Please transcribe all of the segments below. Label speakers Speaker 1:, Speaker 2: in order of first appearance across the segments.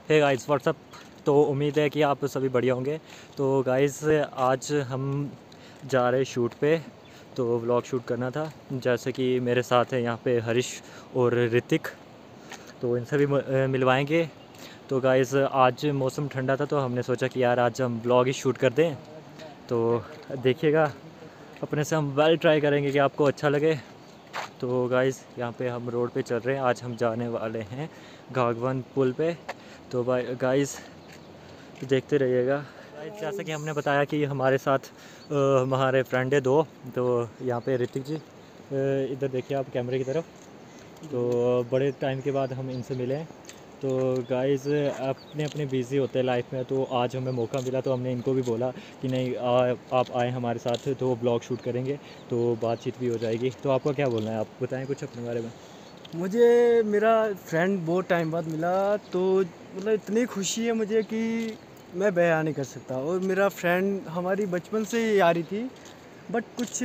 Speaker 1: Hey guys what's up. तो उम्मीद है कि आप सभी बढ़िया होंगे। तो गाइस आज हम जा रहे शूट पे, तो व्लॉग शूट करना था। जैसे कि मेरे साथ है यहाँ पे हरीश और ऋतिक, तो इनसे भी मिलवाएंगे। तो गाइस आज मौसम ठंडा था तो हमने सोचा कि यार आज हम व्लॉग ही शूट कर दें। तो देखिएगा, अपने से हम वेल ट्राई करेंगे कि आपको अच्छा लगे। तो गाइस यहाँ पे हम रोड पे चल रहे हैं। आज हम जाने वाले हैं घाघवन पुल पे। तो भाई गाइस देखते रहिएगा। गाइस जैसा कि हमने बताया कि हमारे साथ हमारे फ्रेंड है दो। तो यहाँ पे ऋतिक जी, इधर देखिए आप कैमरे की तरफ। तो बड़े टाइम के बाद हम इनसे मिले हैं। तो गाइस अपने अपने बिज़ी होते हैं लाइफ में, तो आज हमें मौका मिला तो हमने इनको भी बोला कि नहीं आप आए हमारे साथ, तो ब्लॉग शूट करेंगे, तो बातचीत भी हो जाएगी। तो आपका क्या बोलना है, आप बताएं कुछ अपने बारे में।
Speaker 2: मुझे मेरा फ्रेंड बहुत टाइम बाद मिला, तो मतलब इतनी खुशी है मुझे कि मैं बयान नहीं कर सकता। और मेरा फ्रेंड हमारी बचपन से ही यारी थी, बट कुछ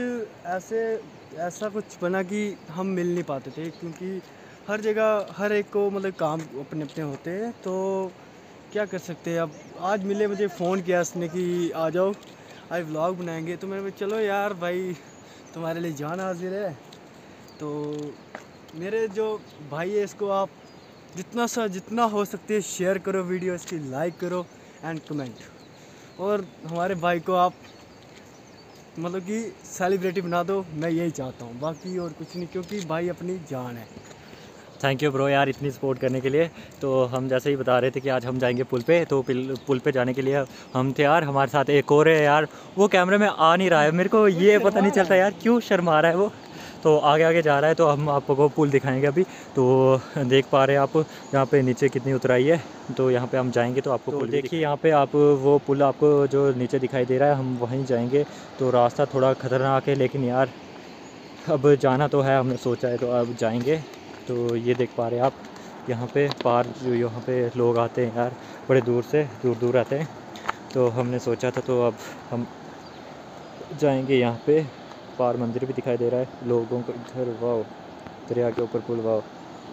Speaker 2: ऐसा कुछ बना कि हम मिल नहीं पाते थे, क्योंकि हर जगह हर एक को मतलब काम अपने अपने होते हैं। तो क्या कर सकते हैं। अब आज मिले, मुझे फ़ोन किया उसने कि आ जाओ आज व्लॉग बनाएंगे। तो मैंने बोला चलो यार भाई, तुम्हारे लिए जान हाजिर है। तो मेरे जो भाई है, इसको आप जितना हो सकते है शेयर करो, वीडियो इसकी लाइक करो एंड कमेंट। और हमारे भाई को आप मतलब कि सेलिब्रिटी बना दो, मैं यही चाहता हूँ, बाकी और कुछ नहीं, क्योंकि भाई अपनी जान है।
Speaker 1: थैंक यू ब्रो यार इतनी सपोर्ट करने के लिए। तो हम जैसे ही बता रहे थे कि आज हम जाएंगे पुल पे, तो पुल पे जाने के लिए हम थे यार। हमारे साथ एक और है यार, वो कैमरे में आ नहीं रहा है, मेरे को ये पता नहीं चलता यार क्यों शर्मा रहा है वो। तो आगे आगे जा रहा है, तो हम आपको पुल दिखाएंगे अभी। तो देख पा रहे हैं आप यहाँ पे नीचे कितनी उतराई है। तो यहाँ पे हम जाएंगे तो आपको पुल देखिए यहाँ पे आप, वो पुल आपको जो नीचे दिखाई दे रहा है, हम वहीं जाएंगे। तो रास्ता थोड़ा ख़तरनाक है, लेकिन यार अब जाना तो है, हमने सोचा है तो अब जाएंगे। तो ये देख पा रहे हैं आप यहाँ पे पार, जो यहाँ पे लोग आते हैं यार, बड़े दूर से दूर दूर आते हैं। तो हमने सोचा था, तो अब हम जाएंगे यहाँ पे पार। मंदिर भी दिखाई दे रहा है लोगों को इधर, वाओ, दरिया के ऊपर पुल, वाओ।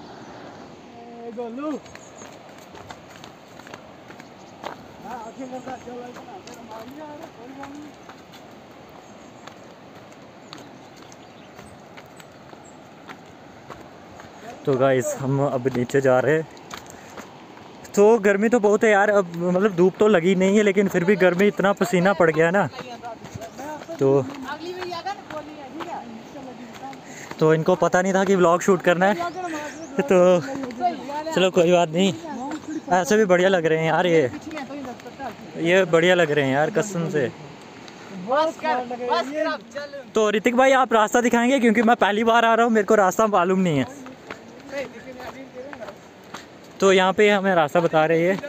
Speaker 1: तो गाइस हम अब नीचे जा रहे हैं। तो गर्मी तो बहुत है यार, अब मतलब धूप तो लगी नहीं है, लेकिन फिर भी गर्मी, इतना पसीना पड़ गया ना। तो इनको पता नहीं था कि व्लॉग शूट करना है। तो चलो कोई बात नहीं, ऐसे भी बढ़िया लग रहे हैं यार, ये बढ़िया लग रहे हैं यार कसम से। तो ऋतिक भाई आप रास्ता दिखाएंगे, क्योंकि मैं पहली बार आ रहा हूँ, मेरे को रास्ता मालूम नहीं है। तो यहाँ पे हमें रास्ता बता रहे हैं।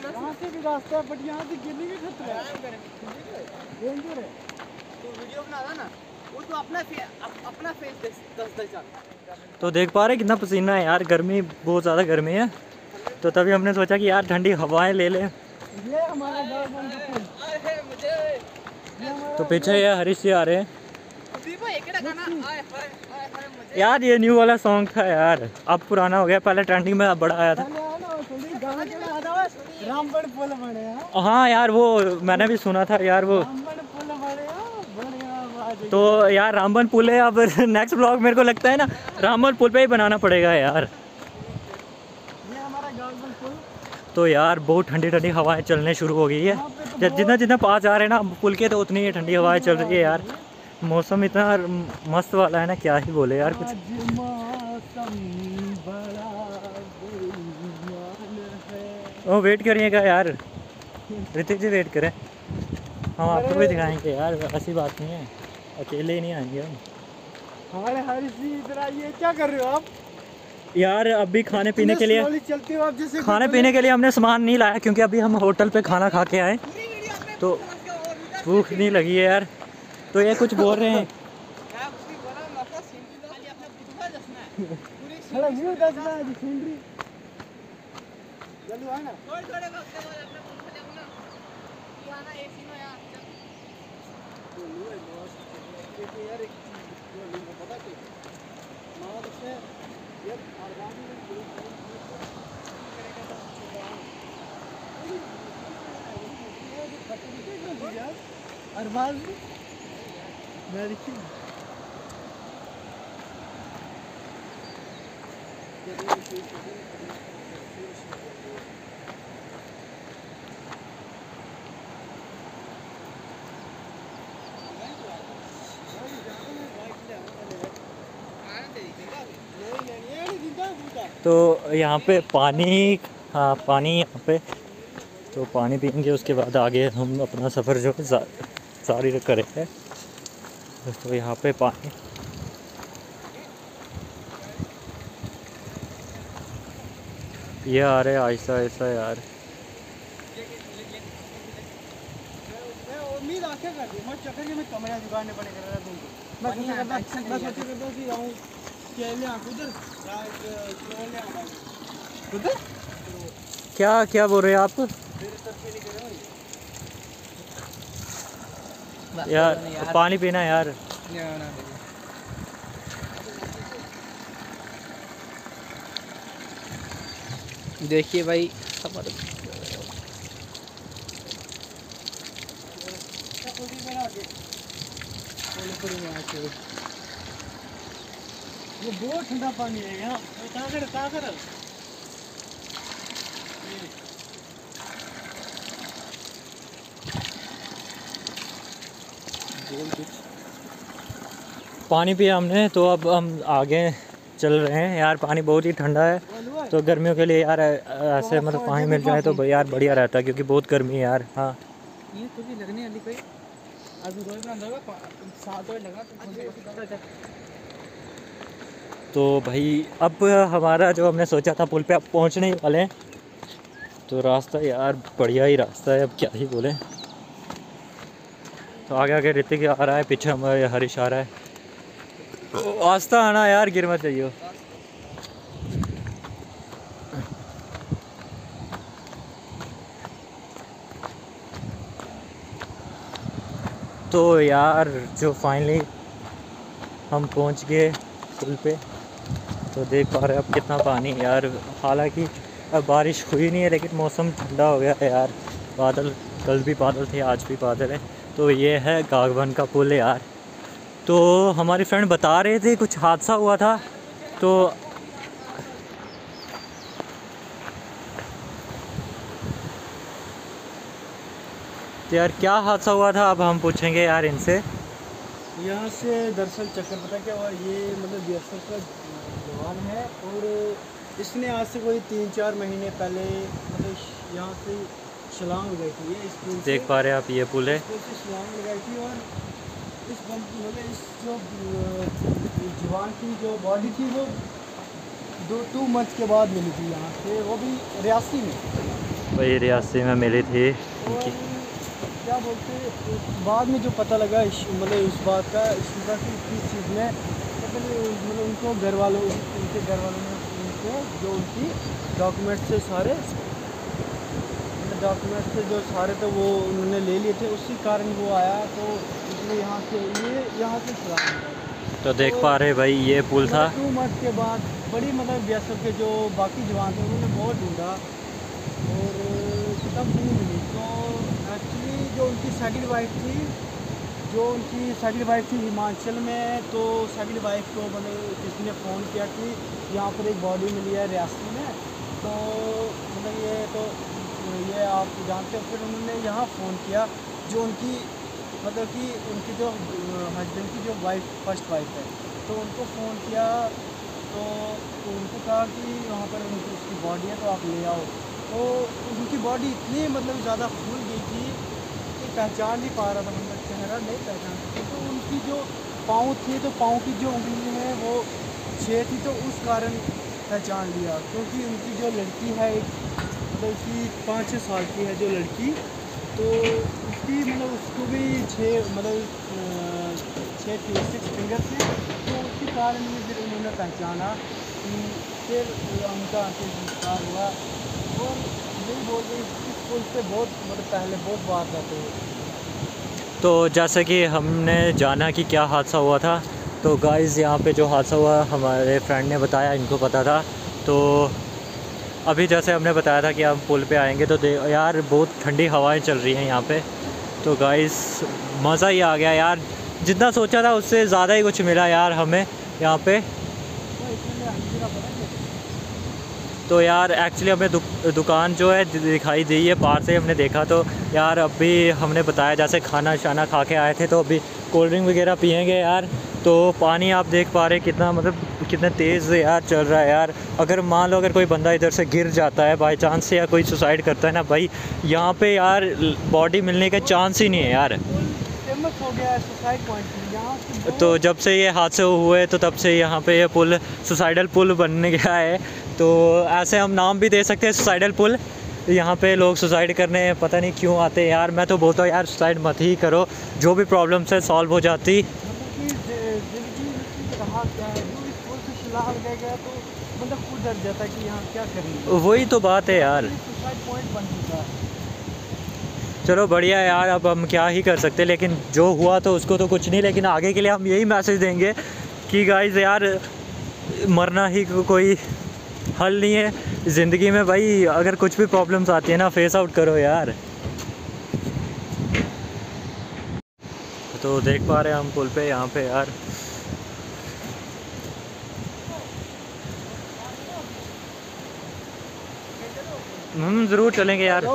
Speaker 1: तो देख पा रहे कितना पसीना है यार, गर्मी बहुत ज़्यादा गर्मी है। तो तभी हमने सोचा कि यार ठंडी हवाएं ले लें। तो पीछे ये हरीश जी आ रहे हैं यार। ये न्यू वाला सॉन्ग था यार, अब पुराना हो गया, पहले ट्रेंडिंग में बड़ा आया था। हाँ यार वो मैंने भी सुना था यार वो। तो यार रामबन पुल है, अब नेक्स्ट ब्लॉग मेरे को लगता है ना रामबन पुल पे ही बनाना पड़ेगा यार। तो यार बहुत ठंडी ठंडी हवाएं चलने शुरू हो गई है। जितना जितना पास आ रहे हैं ना पुल के, तो उतनी ही ठंडी हवाएं चल रही है यार। मौसम इतना मस्त वाला है ना, क्या ही बोले यार कुछ। ओ वेट करिएगा यार, ऋतिक जी वेट करें, हम आपको भी दिखाएंगे यार, ऐसी बात नहीं है, अकेले ही नहीं आएंगे हम।
Speaker 2: हमारे हरीश जी इधर आइए, क्या कर रहे हो आप
Speaker 1: यार? अभी खाने पीने के लिए हमने सामान नहीं लाया, क्योंकि अभी हम होटल पे खाना खा के आए, तो भूख नहीं लगी है यार। तो ये कुछ बोल रहे हैं
Speaker 2: अरबाज मैं देखिए
Speaker 1: तो यहाँ पे पानी, हाँ पानी यहाँ पे, तो पानी पीएंगे उसके बाद आगे हम अपना सफ़र जो है जारी करेंगे। तो यहाँ पे पानी, ये आ रहे आहिस्ता आहिस्ता यार।
Speaker 2: उम्मीद आके कर दी मैं चक्कर में कमरा जुगाड़ने पड़ेगा तुमको। मैं सोच करता कि आऊँ केले उधर उधर
Speaker 1: क्या क्या बोल रहे हैं आप यार? पानी पीना यार।
Speaker 3: देखिए भाई
Speaker 2: ये बहुत ठंडा पानी है यहाँ। कहाँ कर
Speaker 1: पानी पिया हमने, तो अब हम आगे चल रहे हैं यार। पानी बहुत ही ठंडा है, तो गर्मियों के लिए यार ऐसे मतलब पानी मिल जाए तो यार बढ़िया रहता है, क्योंकि बहुत गर्मी है यार। हाँ
Speaker 3: ये तो भी लगने वाली कोई अभी रोज में अंदर का 7 बजे लगा
Speaker 1: तो भाई अब हमारा जो हमने सोचा था पुल पे अब पहुंचने ही वाले हैं। तो रास्ता यार बढ़िया ही रास्ता है, अब क्या ही बोले। तो आगे आगे ऋतिक आ रहा है, पीछे हमारे हरीश आ रहा है। तो आस्ता आना यार, गिर मत जाइयो। तो यार जो फाइनली हम पहुंच गए पुल पे, तो देख पा रहे हैं अब कितना पानी यार। हालांकि अब बारिश हुई नहीं है, लेकिन मौसम ठंडा हो गया है यार। बादल, कल भी बादल थे, आज भी बादल है। तो ये है गागवन का पुल यार। तो हमारे फ्रेंड बता रहे थे कुछ हादसा हुआ था, तो यार क्या हादसा हुआ था अब हम पूछेंगे यार इनसे।
Speaker 2: यहाँ से दरअसल चक्कर पता क्या हुआ, ये मतलब बीएसएफ का जवान है और इसने आज से कोई 3-4 महीने पहले मतलब यहाँ से छलांग लगाई थी। ये इस पुल
Speaker 1: देख पा रहे हैं आप, ये पुल है।
Speaker 2: से छलांग लगाई थी और इस मतलब इस जो जवान की जो बॉडी थी वो 2 मंथ के बाद मिली थी यहाँ से, वो भी रियासी में।
Speaker 1: वही रियासी में मिली थी।
Speaker 2: और क्या बोलते बाद में जो पता लगा मतलब इस बात का इसका कि किस चीज़ में मतलब उनको घर वालों उनके घर वालों ने उनको जो उनकी डॉक्यूमेंट से सारे डॉक्यूमेंट से जो सारे थे वो उन्होंने ले लिए थे, उसी कारण वो आया। तो इसलिए यहाँ से छलांग लगाई।
Speaker 1: तो देख पा रहे भाई ये पुल था।
Speaker 2: 2 मंथ के बाद बड़ी मतलब बीएसएफ के जो बाकी जवान थे उन्होंने बहुत ढूंढा और तब नहीं मिली। तो एक्चुअली जो उनकी सेकंड वाइफ थी हिमाचल में, तो सेकंड वाइफ को मतलब किसी ने फ़ोन किया कि यहाँ पर एक बॉडी मिली है रियासी में। तो मतलब ये आप जानते हो। फिर उन्होंने यहाँ फ़ोन किया जो उनकी मतलब कि उनकी जो हस्बैंड की जो फर्स्ट वाइफ है, तो उनको फ़ोन किया। तो उनको कहा कि वहाँ पर उसकी बॉडी है तो आप ले आओ। तो उनकी बॉडी इतनी मतलब ज़्यादा फूल गई थी कि पहचान नहीं पा रहा था, मतलब चेहरा नहीं पहचान सकते। तो उनकी जो पाँव थी, तो पाँव की जो उंगली है वो 6 थी, तो उस कारण पहचान लिया। क्योंकि उनकी जो लड़की है मतलब उसकी 5-6 साल की है जो लड़की, तो उसकी मतलब उसको भी 6 फिंगर थे। तो उसी कारण में फिर उन्होंने पहचाना कि फिर उनका अंतिम संस्कार हुआ। और यही बोल रही इस पुल से बहुत मतलब पहले बहुत बात रहते हैं।
Speaker 1: तो जैसे कि हमने जाना कि क्या हादसा हुआ था, तो गाइज़ यहाँ पे जो हादसा हुआ हमारे फ्रेंड ने बताया, इनको पता था। तो अभी जैसे हमने बताया था कि हम पुल पे आएंगे, तो यार बहुत ठंडी हवाएं चल रही हैं यहाँ पे। तो गाइस मज़ा ही आ गया यार, जितना सोचा था उससे ज़्यादा ही कुछ मिला यार हमें यहाँ पे। तो यार एक्चुअली हमें दुकान जो है दिखाई दी है, पार से हमने देखा। तो यार अभी हमने बताया जैसे खाना शाना खा के आए थे, तो अभी कोल्ड ड्रिंक वगैरह पियेंगे यार। तो पानी आप देख पा रहे कितना मतलब कितना तेज़ यार चल रहा है यार। अगर मान लो अगर कोई बंदा इधर से गिर जाता है बाई चांस से, या कोई सुसाइड करता है ना भाई, यहाँ पे यार बॉडी मिलने का चांस ही नहीं है यार।
Speaker 2: फेमस हो गया है सुसाइड पॉइंट यहाँ से।
Speaker 1: तो जब से ये हादसे हुए तो तब से यहाँ पे ये पुल सुसाइडल पुल बनने गया है। तो ऐसे हम नाम भी दे सकते हैं सुसाइडल पुल। यहाँ पे लोग सुसाइड करने पता नहीं क्यों आते हैं यार। मैं तो बोलता हूँ यार सुसाइड मत ही करो, जो भी प्रॉब्लम्स है सॉल्व हो जाती।
Speaker 2: मतलब खुद डर जाता है कि यहाँ क्या करेंगे।
Speaker 1: वही तो बात है यार।
Speaker 2: सुसाइड पॉइंट बन चुका है।
Speaker 1: चलो बढ़िया है यार, अब हम क्या ही कर सकते हैं, लेकिन जो हुआ तो उसको तो कुछ नहीं। लेकिन आगे के लिए हम यही मैसेज देंगे कि गाइस यार मरना ही कोई हल नहीं है ज़िंदगी में भाई। अगर कुछ भी प्रॉब्लम्स आती है ना, फेस आउट करो यार। तो देख पा रहे हैं हम पुल पे यहाँ पे यार हम ज़रूर चलेंगे यार।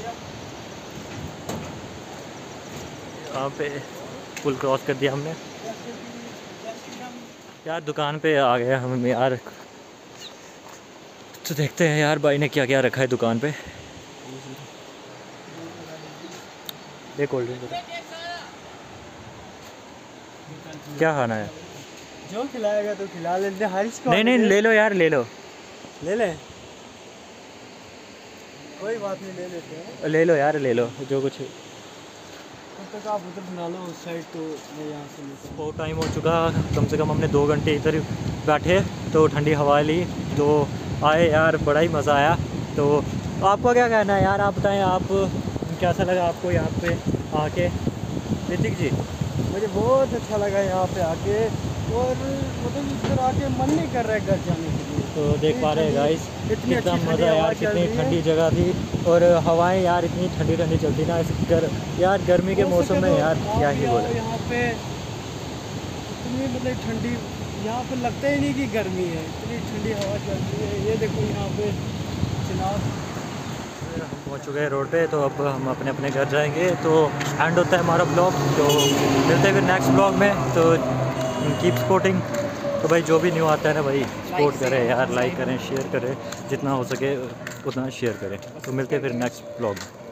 Speaker 1: यहाँ पे पुल क्रॉस कर दिया हमने यार, दुकान पे आ गए हम यार। तो देखते हैं यार भाई ने क्या क्या रखा है दुकान पे। ये कोल्ड ड्रिंक क्या खाना है?
Speaker 2: जो खिलाएगा तो खिला लेते हैं। हारिस को
Speaker 1: नहीं नहीं ले लो यार, ले लो
Speaker 2: ले लें, कोई बात नहीं, ले लेते हैं।
Speaker 1: ले लो यार, ले लो जो कुछ।
Speaker 2: तब तक आप उधर बना लो उस साइड, तो मैं यहाँ से लेता हूँ।
Speaker 1: बहुत टाइम हो चुका, कम से कम हमने 2 घंटे इधर बैठे, तो ठंडी हवा ली, तो आए यार, बड़ा ही मज़ा आया। तो आपका क्या कहना है यार, आप बताएं, आप कैसा लगा आपको यहाँ पे आके? ऋतिक जी
Speaker 2: मुझे बहुत अच्छा लगा यहाँ पे आके, और मतलब इधर आके मन नहीं कर रहा है घर जाने के लिए।
Speaker 1: तो देख पा रहे हैं गाइस कितना मज़ा यार, कितनी ठंडी जगह थी, और हवाएं यार इतनी ठंडी ठंडी चलती ना यार गर्मी के मौसम में यार, क्या ही बोले।
Speaker 2: यहाँ पे इतनी मतलब ठंडी, यहाँ पे लगता ही नहीं कि गर्मी है, इतनी ठंडी हवा चलती है। ये देखो यहाँ पे चिनाब।
Speaker 1: हम पहुँच चुके हैं रोड पे, तो अब हम अपने अपने घर जाएंगे। तो एंड होता है हमारा ब्लॉग, तो मिलते हैं फिर नेक्स्ट ब्लॉग में। तो कीप सपोर्टिंग। तो भाई जो भी न्यू आता है ना भाई, सपोर्ट करें यार, लाइक करें, शेयर करें, जितना हो सके उतना शेयर करें। तो मिलते हैं फिर नेक्स्ट ब्लॉग में।